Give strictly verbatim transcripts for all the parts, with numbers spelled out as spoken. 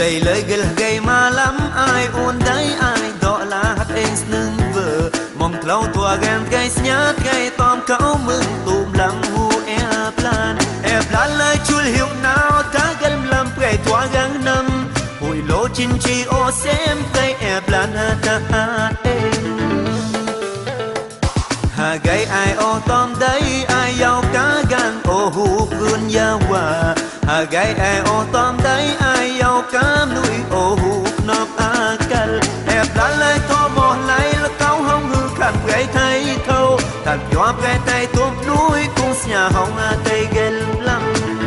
đầy lời gel gay mà lắm ai uốn đấy ai đó là hát em nâng vợ mong thâu tua gan gay nhát gay tóm cậu mừng tùm lắm hu e plan e plan lời chul hiệu nào ta gần làm gay tua gan năm hồi lô chín chi ô xem gay e plan ta hát em hà gay ai ô tóm đấy ai giàu cá gan ô hu vươn ya hòa hà gay ai ô tóm đấy ai giàu cá nuôi ô hu nộp a cal e plan lời thô mò lấy là cao hông hư khăn gay thấy thâu thật cho gay tay tuột núi cũng nhà hông a tay gel lắm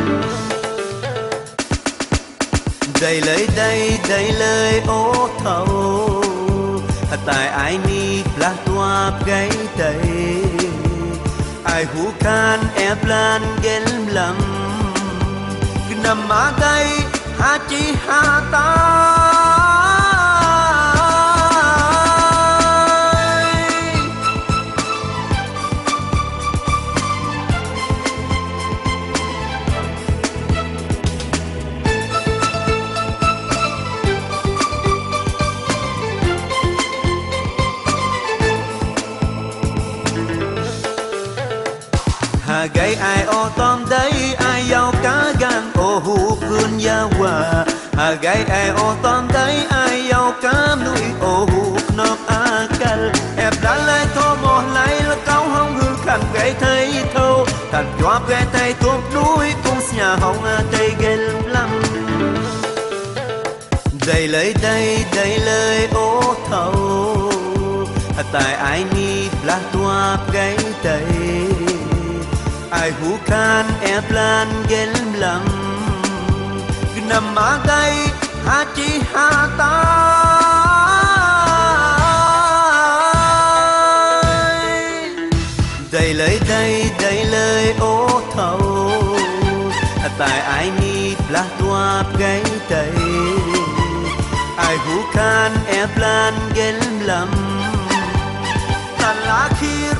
đầy lời đầy đầy lời ô thâu tại ai ni pla tua gay tay ai hu kan e plan gel lắm nằm má gay ha chi ha ta hà gay ai ô tóm đấy ai giàu cá gan ô hu vươn ya hòa hà gay ai ô tóm đấy ai giàu cá nuôi ô hu nộp a cal ép đã lấy thô mò lấy là cao hông hư khăn gay thấy thâu thật cho gay tay tuột núi cũng nhà hông a tay gel lắm đầy lời đầy đầy lời ô thâu tại ai ni pla tua gay tay ai hu kan e plan gel lắm nằm má gay ha chi ha ta đầy lời đầy đầy lời ô thâu tại ai ni pla tua gay tay ai hu kan e plan gel lắm tan lá khi